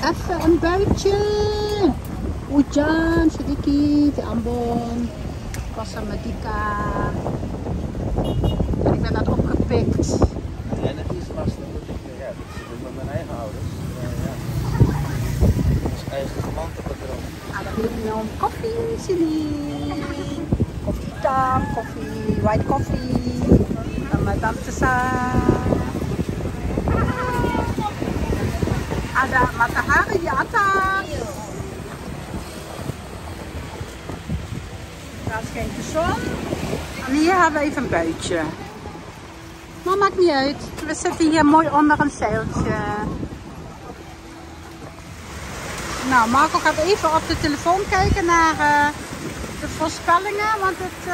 even een buitje. Hujan sedikit di Ambon. Kosa Medika. En ik ben net opgepikt. Ja, dat is lastig. Ja, dat zit met mijn eigen ouders. Ja. Dat is eigen gemantenpatroon. Ah, dan heb je een koffie, sini. Koffie hitam, koffie, white coffee. Sama tante Sa. Ada matahari di atas. Daar schijnt de zon. En hier hebben we even een buitje. Maar maakt niet uit. We zitten hier mooi onder een zeiltje. Nou, Marco gaat even op de telefoon kijken naar de voorspellingen, want het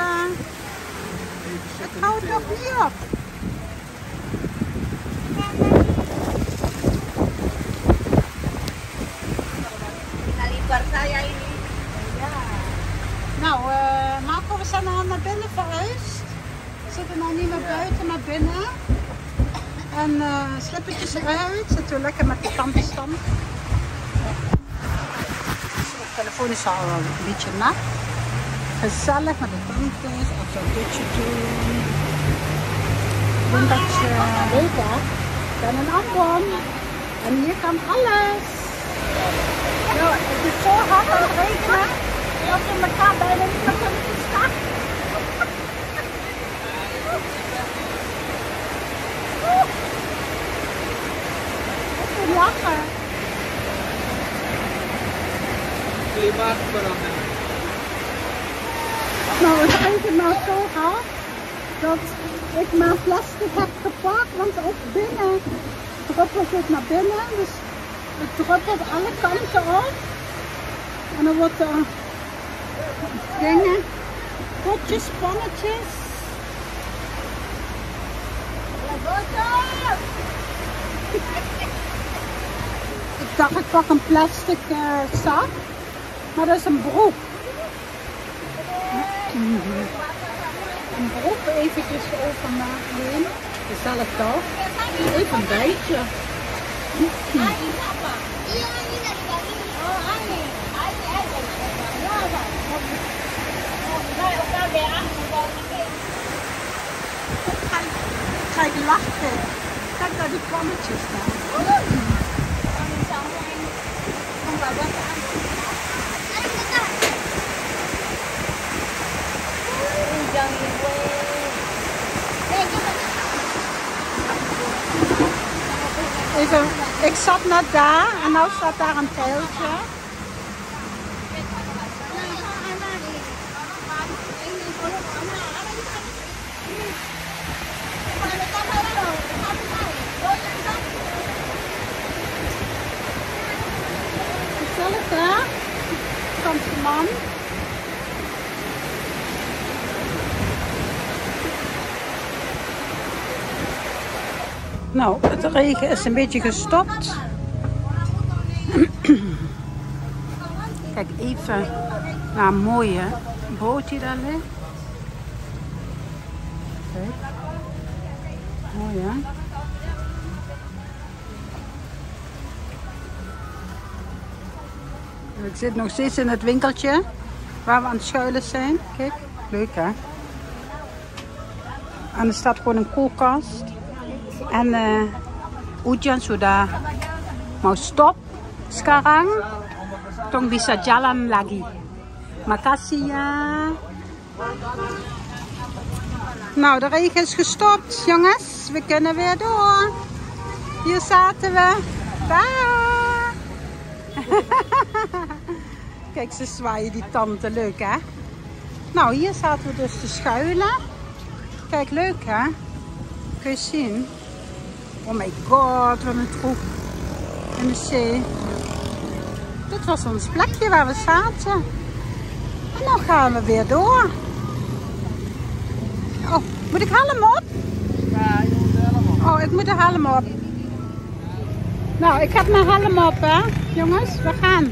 houdt nog niet op. Nou, Marco, we zijn al naar binnen verhuisd. We zitten nou niet meer buiten, maar binnen. En slippertjes eruit. Zitten we lekker met de tandenstand. De telefoon is al een beetje nat. Gezellig met de tantes. Of een dutje doen. Wintertje. Leuk hè? Ik ben een Ambon. En hier kan alles. Nou, het is zo hard aan het regenen. Dat we elkaar bijna niet meer kunnen verstaan. Ik moet lachen. Klimaatverandering. Nou, het regent nou zo hard dat ik mijn plastic heb gepakt, want ook binnen druppelt het naar binnen. Dus het druppelt alle kanten op. En dan wordt er dingen, potjes, pannetjes. Ik dacht ik pak een plastic zak, maar dat is een broek. Een broek eventjes over me heen. Gezellig toch? Even een bijtje. Kijk, lachen. Kijk naar die pannetjes daar. Even, ik zat net daar en nu staat daar een teiltje. Gezellig hè? Franse man. Nou, het regen is een beetje gestopt. Kijk even naar een mooie boot die daar ligt. Kijk. Mooi hè? Ik zit nog steeds in het winkeltje waar we aan het schuilen zijn. Kijk, leuk hè? En er staat gewoon een koelkast. En hujan sudah mau stop sekarang, tong bisa jalan lagi. Makasih ya. Nou, de regen is gestopt, jongens. We kunnen weer door. Hier zaten we. Daar. Kijk, ze zwaaien die tante. Leuk, hè? Nou, hier zaten we dus te schuilen. Kijk, leuk, hè? Kun je zien? Oh my god, wat een troep in de zee. Dit was ons plekje waar we zaten. En dan gaan we weer door. Oh, moet ik helm op? Ja, je moet de helm op. Oh, ik moet de helm op. Nou, ik heb mijn helm op, hè. Jongens, we gaan.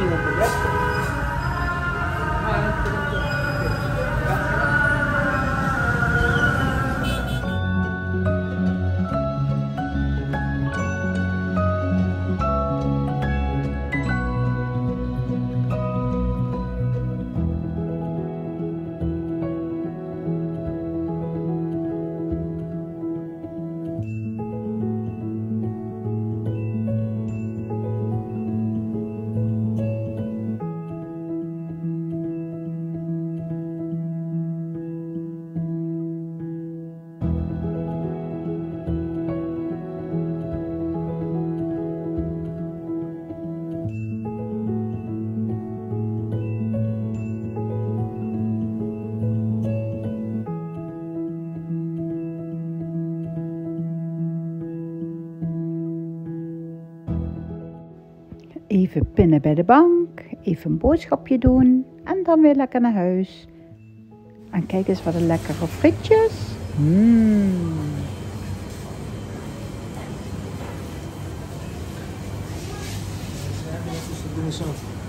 ningún proyecto. Even pinnen bij de bank, even een boodschapje doen en dan weer lekker naar huis. En kijk eens wat een lekkere frietjes. Ze doen zo.